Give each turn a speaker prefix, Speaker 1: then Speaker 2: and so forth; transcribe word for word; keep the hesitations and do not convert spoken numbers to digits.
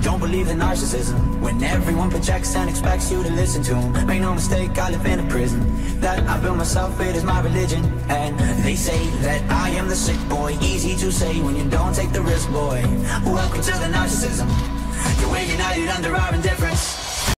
Speaker 1: Don't believe in narcissism when everyone projects and expects you to listen to them. Make no mistake, I live in a prison that I built myself, it is my religion. And they say that I am the sick boy. Easy to say when you don't take the risk, boy. Welcome to the narcissism. You're united under our indifference.